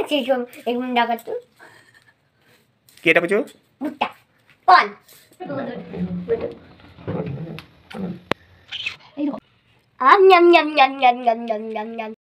সেসব এগুলো ডাকা তো কি এটা বুঝো ভুট্টা কন আম নাম নাম নাম নাম নাম নাম নাম